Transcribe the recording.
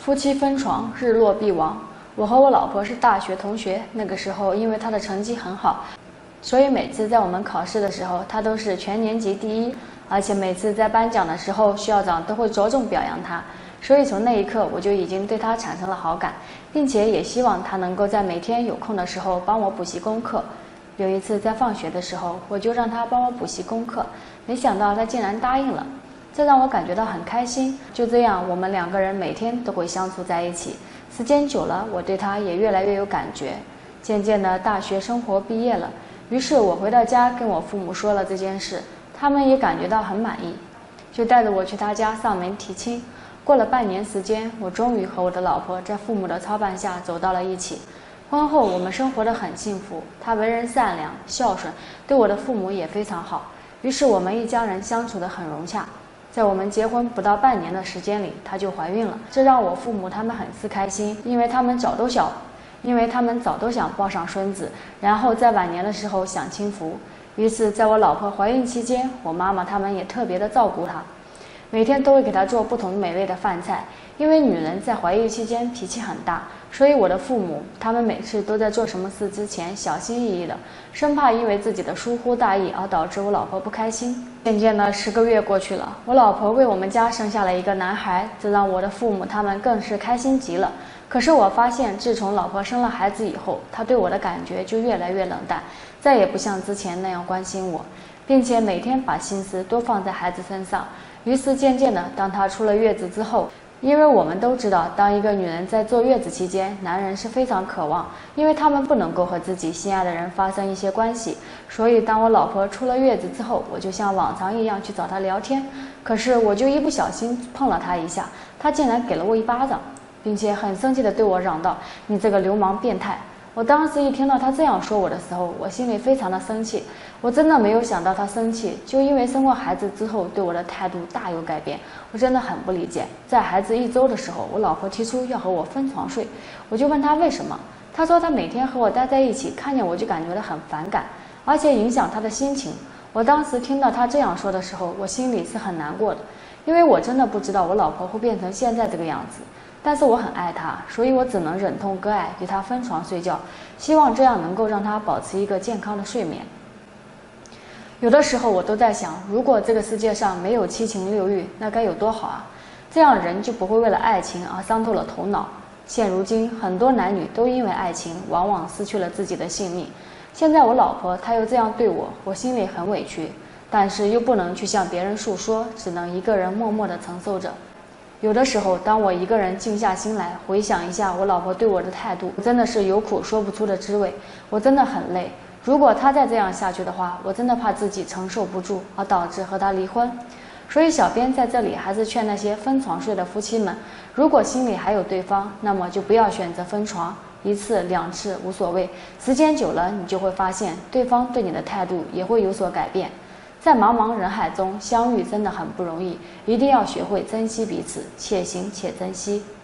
夫妻分床，日落必亡。我和我老婆是大学同学，那个时候因为她的成绩很好，所以每次在我们考试的时候，她都是全年级第一，而且每次在颁奖的时候，校长都会着重表扬她。所以从那一刻，我就已经对她产生了好感，并且也希望她能够在每天有空的时候帮我补习功课。有一次在放学的时候，我就让她帮我补习功课，没想到她竟然答应了。这让我感觉到很开心。就这样，我们两个人每天都会相处在一起。时间久了，我对他也越来越有感觉。渐渐的，大学生活毕业了，于是我回到家跟我父母说了这件事，他们也感觉到很满意，就带着我去他家上门提亲。过了半年时间，我终于和我的老婆在父母的操办下走到了一起。婚后我们生活得很幸福，他为人善良孝顺，对我的父母也非常好，于是我们一家人相处得很融洽。在我们结婚不到半年的时间里，她就怀孕了，这让我父母他们很是开心，因为他们早都想抱上孙子，然后在晚年的时候享清福。于是在我老婆怀孕期间，我妈妈他们也特别的照顾她，每天都会给她做不同美味的饭菜。因为女人在怀孕期间脾气很大，所以我的父母他们每次都在做什么事之前小心翼翼的，生怕因为自己的疏忽大意而导致我老婆不开心。渐渐的10个月过去了，我老婆为我们家生下了一个男孩，这让我的父母他们更是开心极了。可是我发现，自从老婆生了孩子以后，她对我的感觉就越来越冷淡，再也不像之前那样关心我，并且每天把心思都放在孩子身上。于是渐渐的，当她出了月子之后，因为我们都知道，当一个女人在坐月子期间，男人是非常渴望，因为他们不能够和自己心爱的人发生一些关系。所以当我老婆出了月子之后，我就像往常一样去找她聊天，可是我就一不小心碰了她一下，她竟然给了我一巴掌，并且很生气地对我嚷道：“你这个流氓变态！”我当时一听到她这样说我的时候，我心里非常的生气。我真的没有想到她生气，就因为生过孩子之后对我的态度大有改变，我真的很不理解。在孩子1周的时候，我老婆提出要和我分床睡，我就问她为什么，她说她每天和我待在一起，看见我就感觉到很反感，而且影响她的心情。我当时听到她这样说的时候，我心里是很难过的，因为我真的不知道我老婆会变成现在这个样子。但是我很爱她，所以我只能忍痛割爱，与她分床睡觉，希望这样能够让她保持一个健康的睡眠。有的时候我都在想，如果这个世界上没有7情6欲，那该有多好啊！这样人就不会为了爱情而伤透了头脑。现如今很多男女都因为爱情往往失去了自己的性命。现在我老婆她又这样对我，我心里很委屈，但是又不能去向别人诉说，只能一个人默默地承受着。有的时候当我一个人静下心来回想一下我老婆对我的态度，真的是有苦说不出的滋味，我真的很累。如果她再这样下去的话，我真的怕自己承受不住，而导致和她离婚。所以小编在这里还是劝那些分床睡的夫妻们，如果心里还有对方，那么就不要选择分床，1次2次无所谓，时间久了你就会发现对方对你的态度也会有所改变。在茫茫人海中相遇真的很不容易，一定要学会珍惜彼此，且行且珍惜。